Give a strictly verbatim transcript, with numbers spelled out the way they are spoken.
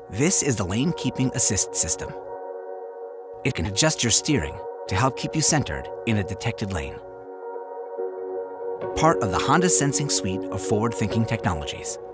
This is the Lane Keeping Assist System. It can adjust your steering to help keep you centered in a detected lane. Part of the Honda Sensing suite of forward-thinking technologies.